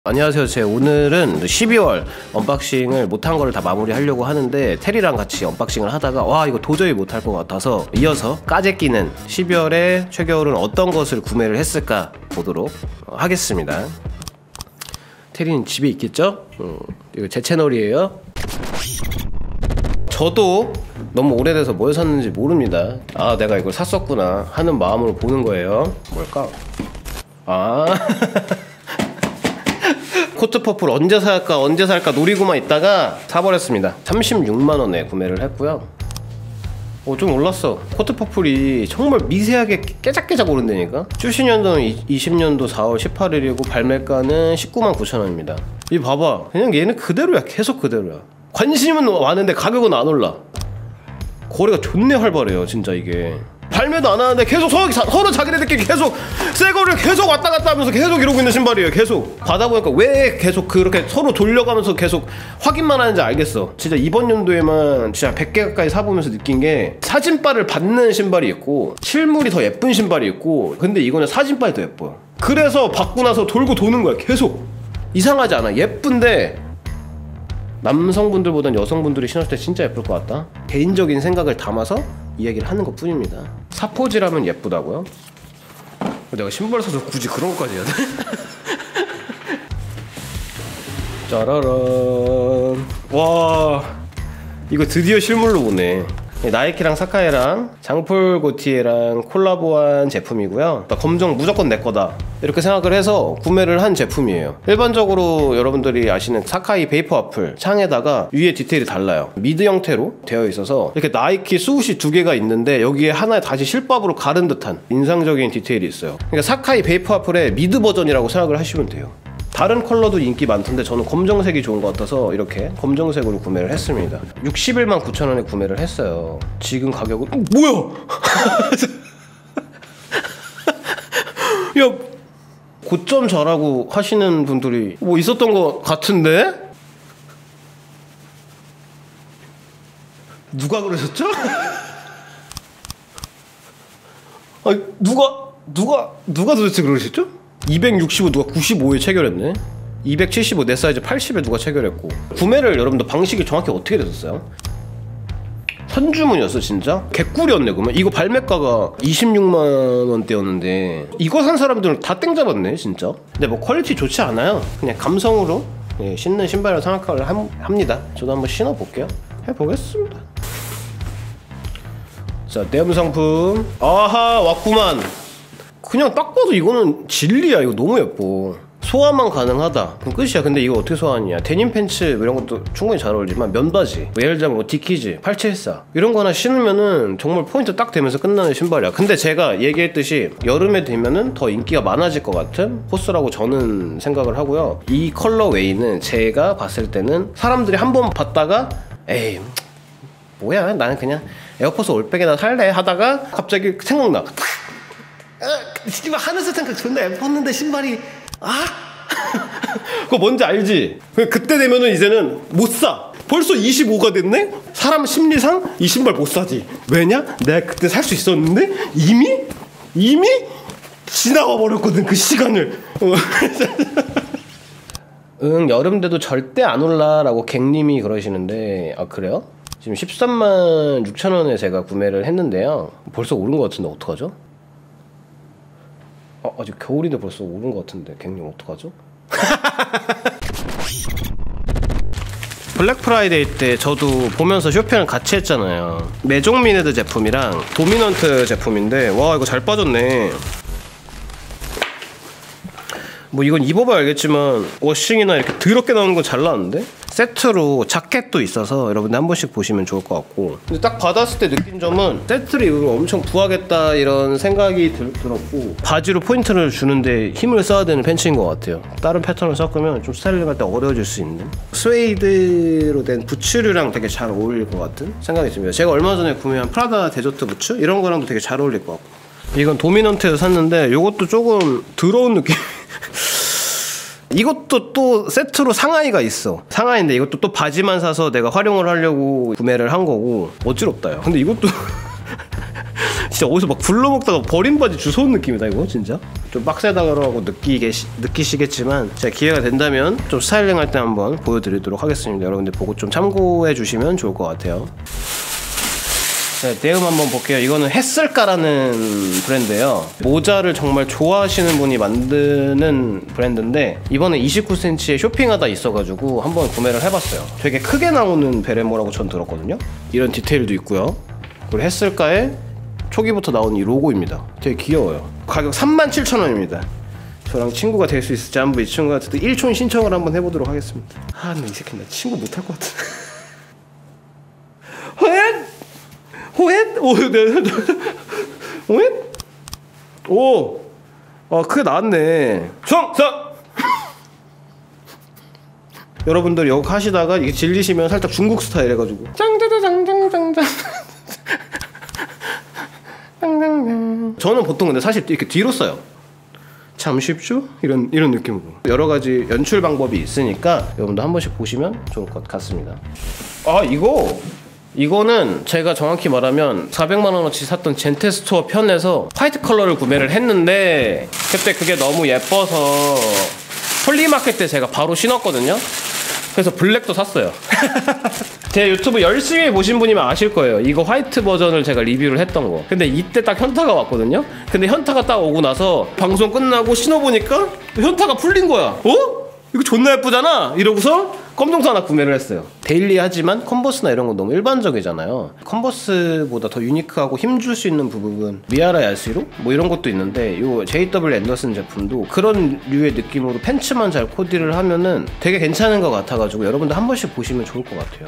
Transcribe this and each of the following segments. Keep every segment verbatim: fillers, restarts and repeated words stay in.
안녕하세요. 제 오늘은 십이월 언박싱을 못한 거를 다 마무리하려고 하는데 테리랑 같이 언박싱을 하다가 와 이거 도저히 못할 것 같아서 이어서 까제끼는 십이월에 최겨울은 어떤 것을 구매를 했을까 보도록 하겠습니다. 테리는 집에 있겠죠? 음, 이거 제 채널이에요. 저도 너무 오래돼서 뭘 샀는지 모릅니다. 아 내가 이걸 샀었구나 하는 마음으로 보는 거예요. 뭘까? 아 코트 퍼플 언제 살까 언제 살까 노리고만 있다가 사버렸습니다. 삼십육만 원에 구매를 했고요. 어, 좀 올랐어. 코트 퍼플이 정말 미세하게 깨작깨작 오른다니까. 출시 년도는 이십 년도 사월 십팔일이고 발매가는 십구만 구천 원입니다 이 봐봐, 그냥 얘는 그대로야. 계속 그대로야. 관심은 많은데 가격은 안 올라. 거래가 존내 활발해요 진짜. 이게 발매도 안 하는데 계속 서로, 서로 자기네들끼리 계속 새 거를 계속 왔다 갔다 하면서 계속 이러고 있는 신발이에요. 계속 받아보니까 왜 계속 그렇게 서로 돌려가면서 계속 확인만 하는지 알겠어. 진짜 이번 연도에만 진짜 백 개 가까이 사보면서 느낀 게 사진바를 받는 신발이 있고 실물이 더 예쁜 신발이 있고, 근데 이거는 사진바이 더 예뻐요. 그래서 받고 나서 돌고 도는 거야 계속. 이상하지 않아. 예쁜데 남성분들보단 여성분들이 신었을 때 진짜 예쁠 것 같다. 개인적인 생각을 담아서 이야기를 하는 것 뿐입니다. 사포질하면 예쁘다고요? 내가 신발 사서 굳이 그런 것까지 해야 돼? 짜라란. 와 이거 드디어 실물로 보네. 나이키랑 사카이랑 장폴 고티에랑 콜라보한 제품이고요. 검정 무조건 내 거다 이렇게 생각을 해서 구매를 한 제품이에요. 일반적으로 여러분들이 아시는 사카이 베이퍼 와플 창에다가 위에 디테일이 달라요. 미드 형태로 되어 있어서 이렇게 나이키 수옷이 두 개가 있는데 여기에 하나에 다시 실밥으로 가른 듯한 인상적인 디테일이 있어요. 그러니까 사카이 베이퍼 와플의 미드 버전이라고 생각을 하시면 돼요. 다른 컬러도 인기 많던데 저는 검정색이 좋은 것 같아서 이렇게 검정색으로 구매를 했습니다. 육십일만 구천 원에 구매를 했어요. 지금 가격은 어, 뭐야? 야 고점 잘하고 하시는 분들이 뭐 있었던 것 같은데? 누가 그러셨죠? 아니 누가 누가 누가 도대체 그러셨죠? 이백육십오 누가 구십오에 체결했네. 이백칠십오 내 사이즈 팔십에 누가 체결했고. 구매를 여러분들 방식이 정확히 어떻게 되셨어요? 선주문이었어 진짜? 개꿀이었네. 그러면 이거 발매가가 이십육만 원대였는데 이거 산 사람들은 다 땡 잡았네 진짜. 근데 뭐 퀄리티 좋지 않아요. 그냥 감성으로 예, 신는 신발이라고 생각을 함, 합니다. 저도 한번 신어볼게요. 해보겠습니다. 자 내용 상품 아하 왔구만. 그냥 딱 봐도 이거는 진리야. 이거 너무 예뻐. 소화만 가능하다 그럼 끝이야. 근데 이거 어떻게 소화하냐. 데님 팬츠 이런 것도 충분히 잘 어울리지만 면바지 뭐 예를 들면 뭐 디키즈 팔칠사 이런 거 하나 신으면은 정말 포인트 딱 되면서 끝나는 신발이야. 근데 제가 얘기했듯이 여름에 되면은 더 인기가 많아질 것 같은 포스라고 저는 생각을 하고요. 이 컬러 웨이는 제가 봤을 때는 사람들이 한 번 봤다가 에이 뭐야 나는 그냥 에어포스 올백에다 살래 하다가 갑자기 생각나. 신발 하늘색 생각 존나 예뻤는데 신발이 아 그거 뭔지 알지? 그때 되면은 이제는 못 사. 벌써 이십오가 됐네? 사람 심리상 이 신발 못 사지. 왜냐? 내가 그때 살 수 있었는데 이미 이미 지나가 버렸거든 그 시간을. 응 여름 돼도 절대 안 올라 라고 갱님이 그러시는데 아 그래요? 지금 십삼만 육천 원에 제가 구매를 했는데요. 벌써 오른 것 같은데 어떡하죠? 아, 아직 겨울인데 벌써 오른 것 같은데 갱님 어떡하죠? 블랙 프라이데이 때 저도 보면서 쇼핑을 같이 했잖아요. 메종미네드 제품이랑 도미넌트 제품인데 와 이거 잘 빠졌네. 뭐 이건 입어봐야 알겠지만 워싱이나 이렇게 더럽게 나오는 건 잘 나왔는데? 세트로 자켓도 있어서 여러분들 한 번씩 보시면 좋을 것 같고. 근데 딱 받았을 때 느낀 점은 세트를 입으면 엄청 부하겠다 이런 생각이 들, 들었고 바지로 포인트를 주는데 힘을 써야 되는 팬츠인 것 같아요. 다른 패턴을 섞으면 좀 스타일링할 때 어려워질 수 있는 스웨이드로 된 부츠류랑 되게 잘 어울릴 것 같은 생각이 듭니다. 제가 얼마 전에 구매한 프라다 데저트 부츠 이런 거랑도 되게 잘 어울릴 것 같고. 이건 도미넌트에서 샀는데 이것도 조금 더러운 느낌. 이것도 또 세트로 상하이가 있어. 상하이인데 이것도 또 바지만 사서 내가 활용을 하려고 구매를 한 거고 어지럽다요. 근데 이것도 진짜 어디서 막 굴러먹다가 버린 바지 주워온 느낌이다 이거 진짜. 좀 빡세다고 느끼게 느끼시겠지만 제가 기회가 된다면 좀 스타일링 할 때 한번 보여드리도록 하겠습니다. 여러분들 보고 좀 참고해 주시면 좋을 것 같아요. 자, 내음 한번 볼게요. 이거는 했을까라는 브랜드예요. 모자를 정말 좋아하시는 분이 만드는 브랜드인데 이번에 이십구 센티미터에 쇼핑하다 있어가지고 한번 구매를 해봤어요. 되게 크게 나오는 베레모라고 전 들었거든요. 이런 디테일도 있고요. 그리고 했을까에 초기부터 나온 이 로고입니다. 되게 귀여워요. 가격 삼만 칠천 원입니다. 저랑 친구가 될 수 있을지 한번 이 친구한테도 일촌 신청을 한번 해보도록 하겠습니다. 아, 근데 이 새끼 나 친구 못할 것 같은데. 호잇! 호잇? 오, 네. 호잇? 오! 아, 크게 나왔네. 성성! 여러분들 이거 하시다가 이게 질리시면 살짝 중국 스타일 해가지고 짱짜자장장장장 저는 보통 근데 사실 이렇게 뒤로 써요. 참 쉽죠? 이런 이런 느낌으로 여러 가지 연출 방법이 있으니까 여러분도 한 번씩 보시면 좋을 것 같습니다. 아, 이거 이거는 제가 정확히 말하면 사백만 원어치 샀던 젠테스토어 편에서 화이트 컬러를 구매를 했는데 그때 그게 너무 예뻐서 폴리마켓 때 제가 바로 신었거든요. 그래서 블랙도 샀어요. 제 유튜브 열심히 보신 분이면 아실 거예요. 이거 화이트 버전을 제가 리뷰를 했던 거. 근데 이때 딱 현타가 왔거든요. 근데 현타가 딱 오고 나서 방송 끝나고 신어보니까 현타가 풀린 거야. 어? 이거 존나 예쁘잖아? 이러고서 검정색 하나 구매를 했어요. 데일리하지만 컨버스나 이런 건 너무 일반적이잖아요. 컨버스보다 더 유니크하고 힘줄 수 있는 부분은 미아라 야시로? 뭐 이런 것도 있는데 요 제이더블유 앤더슨 제품도 그런 류의 느낌으로 팬츠만 잘 코디를 하면은 되게 괜찮은 것 같아가지고 여러분들 한 번씩 보시면 좋을 것 같아요.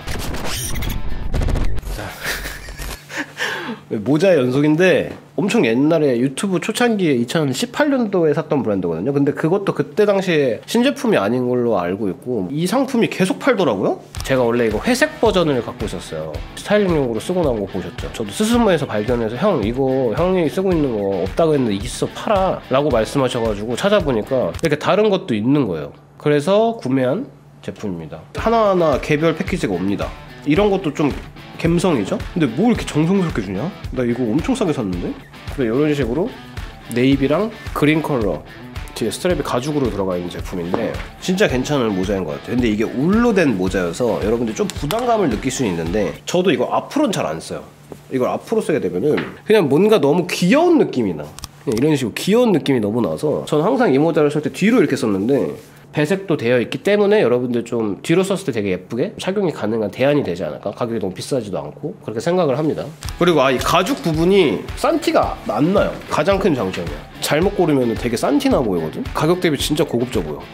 모자의 연속인데 엄청 옛날에 유튜브 초창기에 이천십팔 년도에 샀던 브랜드거든요. 근데 그것도 그때 당시에 신제품이 아닌 걸로 알고 있고 이 상품이 계속 팔더라고요. 제가 원래 이거 회색 버전을 갖고 있었어요. 스타일링용으로 쓰고 나온 거 보셨죠? 저도 스스모에서 발견해서 형 이거 형이 쓰고 있는 거 없다고 했는데 있어 팔아 라고 말씀하셔가지고 찾아보니까 이렇게 다른 것도 있는 거예요. 그래서 구매한 제품입니다. 하나하나 개별 패키지가 옵니다. 이런 것도 좀 갬성이죠? 근데 뭐 이렇게 정성스럽게 주냐? 나 이거 엄청 싸게 샀는데? 그래 이런 식으로 네이비랑 그린 컬러 뒤에 스트랩이 가죽으로 들어가 있는 제품인데 진짜 괜찮은 모자인 것 같아요. 근데 이게 울로 된 모자여서 여러분들 좀 부담감을 느낄 수는 있는데 저도 이거 앞으로는 잘 안 써요. 이걸 앞으로 쓰게 되면은 그냥 뭔가 너무 귀여운 느낌이 나. 그냥 이런 식으로 귀여운 느낌이 너무 나서 저는 항상 이 모자를 쓸 때 뒤로 이렇게 썼는데 배색도 되어 있기 때문에 여러분들 좀 뒤로 썼을 때 되게 예쁘게 착용이 가능한 대안이 되지 않을까? 가격이 너무 비싸지도 않고 그렇게 생각을 합니다. 그리고 아, 이 가죽 부분이 싼 티가 안 나요. 가장 큰 장점이야. 잘못 고르면 되게 싼 티 나 보이거든? 가격 대비 진짜 고급져 보여.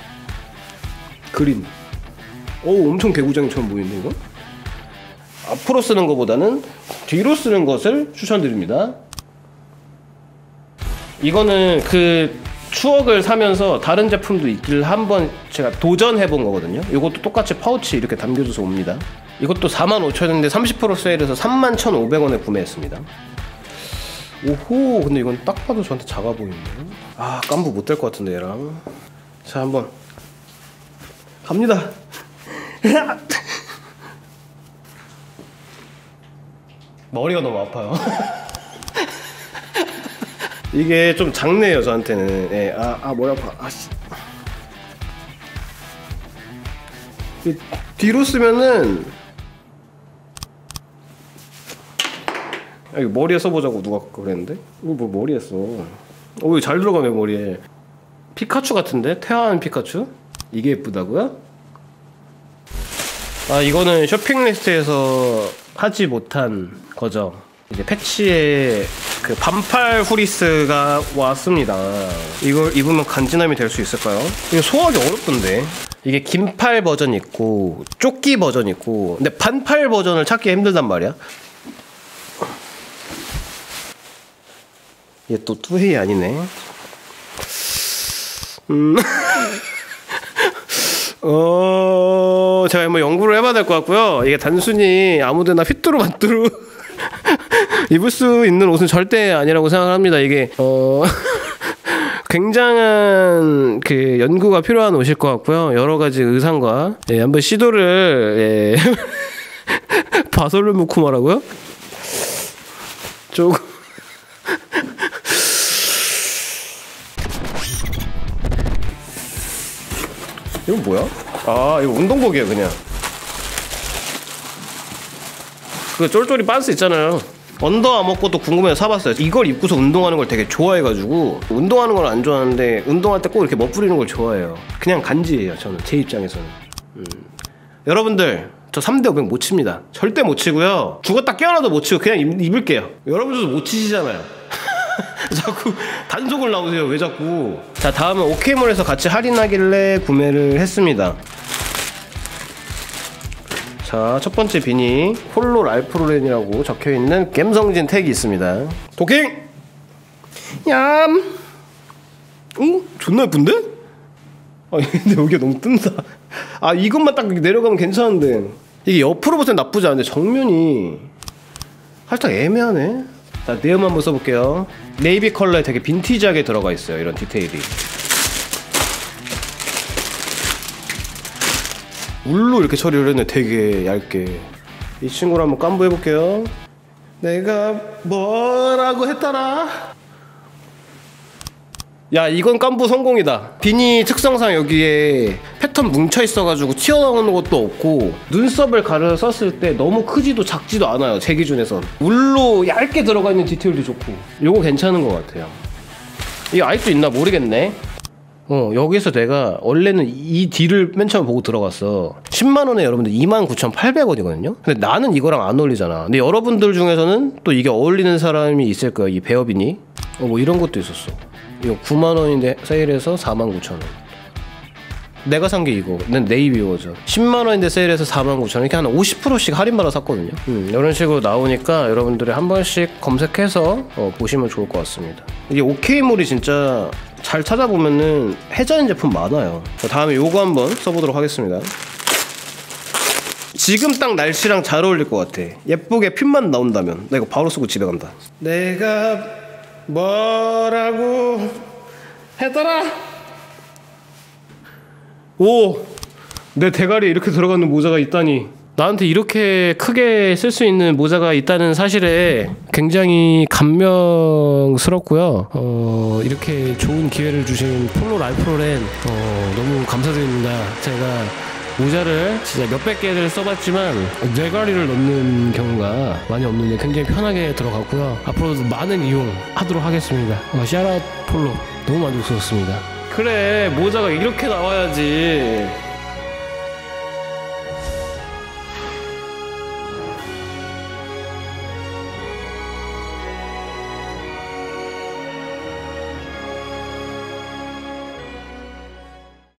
그린. 어우, 엄청 개구장이처럼 보이는데 이거? 앞으로 쓰는 것보다는 뒤로 쓰는 것을 추천드립니다. 이거는 그 추억을 사면서 다른 제품도 있길 한번 제가 도전해본 거거든요. 이것도 똑같이 파우치 이렇게 담겨줘서 옵니다. 이것도 사만 오천 원인데 삼십 퍼센트 세일해서 삼만 천오백 원에 구매했습니다. 오호, 근데 이건 딱 봐도 저한테 작아 보이네요. 아, 깜부 못 될 것 같은데 얘랑. 자, 한번 갑니다. 머리가 너무 아파요. 이게 좀 작네요 저한테는. 예, 아, 아 머리 아파. 아씨. 뒤로 쓰면은 아, 이거 머리에 써보자고 누가 그랬는데? 이거 뭐 머리에 써. 어, 이거 잘 들어가네 머리에. 피카츄 같은데? 태화한 피카츄? 이게 예쁘다고요? 아, 이거는 쇼핑 리스트에서 하지 못한 거죠. 이제 패치에 그 반팔 후리스가 왔습니다. 이걸 입으면 간지남이 될 수 있을까요? 이거 소화하기 어렵던데. 이게 긴팔 버전 있고 조끼 버전 있고 근데 반팔 버전을 찾기 힘들단 말이야. 얘 또 뚜헤이 아니네. 음. 어, 제가 한번 연구를 해봐야 될 것 같고요. 이게 단순히 아무데나 휘뚜루마뚜루 입을 수 있는 옷은 절대 아니라고 생각합니다. 이게 어 굉장한 그 연구가 필요한 옷일 것 같고요. 여러 가지 의상과 예, 한번 시도를 예. 바솔르무쿠마라고요? 조금 이건 뭐야? 아 이거 운동복이에요 그냥. 그 쫄쫄이 반스 있잖아요. 언더아머것도 궁금해서 사봤어요. 이걸 입고서 운동하는 걸 되게 좋아해가지고. 운동하는 걸 안 좋아하는데 운동할 때 꼭 이렇게 멋부리는 걸 좋아해요. 그냥 간지예요 저는, 제 입장에서는. 음. 여러분들 저 삼 대 오백 못 칩니다. 절대 못 치고요. 죽었다 깨어나도 못 치고 그냥 입, 입을게요. 여러분들도 못 치시잖아요. 자꾸 단속을 나오세요. 왜 자꾸. 자 다음은 오케이몰에서 같이 할인하길래 구매를 했습니다. 자, 첫 번째 비니 홀로 랄프로렌이라고 적혀있는 갬성진 택이 있습니다. 도킹! 얌! 오? 존나 예쁜데? 아 근데 여기가 너무 뜬다. 아 이것만 딱 내려가면 괜찮은데 이게 옆으로 보면 나쁘지 않은데 정면이 살짝 애매하네. 자 네임 한번 써볼게요. 네이비 컬러에 되게 빈티지하게 들어가 있어요. 이런 디테일이 울로 이렇게 처리를 했네. 되게 얇게. 이 친구를 한번 깜부 해볼게요. 내가 뭐라고 했더라. 야 이건 깜부 성공이다. 비니 특성상 여기에 패턴 뭉쳐있어가지고 튀어나오는 것도 없고 눈썹을 가려서 썼을 때 너무 크지도 작지도 않아요. 제 기준에선. 울로 얇게 들어가 있는 디테일도 좋고 요거 괜찮은 것 같아요. 이거 아직도 있나 모르겠네. 어 여기서 내가 원래는 이 딜을 맨 처음 보고 들어갔어. 십만 원에 여러분들 이만 구천팔백 원이거든요 근데 나는 이거랑 안 어울리잖아. 근데 여러분들 중에서는 또 이게 어울리는 사람이 있을 거야. 이 베어비니 어 뭐 이런 것도 있었어. 이거 구만 원인데 세일해서 사만 구천 원. 내가 산 게 이거. 난 네이비 버전. 십만 원인데 세일해서 사만 구천 원. 이렇게 한 오십 퍼센트씩 할인받아 샀거든요. 음, 이런 식으로 나오니까 여러분들이 한 번씩 검색해서 어, 보시면 좋을 것 같습니다. 이게 오케이몰이 진짜 잘 찾아보면은 해자연 제품 많아요. 다음에 요거 한번 써보도록 하겠습니다. 지금 딱 날씨랑 잘 어울릴 것 같아. 예쁘게 핀만 나온다면 나 이거 바로 쓰고 집에 간다. 내가 뭐라고 했더라. 오! 내 대가리에 이렇게 들어가는 모자가 있다니. 나한테 이렇게 크게 쓸 수 있는 모자가 있다는 사실에 굉장히 감명스럽고요. 어, 이렇게 좋은 기회를 주신 폴로 랄프로렌 어, 너무 감사드립니다. 제가 모자를 진짜 몇백 개를 써봤지만 뇌가리를 넣는 경우가 많이 없는데 굉장히 편하게 들어갔고요. 앞으로도 많은 이용하도록 하겠습니다. 어, 샤라웃 폴로 너무 만족스럽습니다. 그래 모자가 이렇게 나와야지.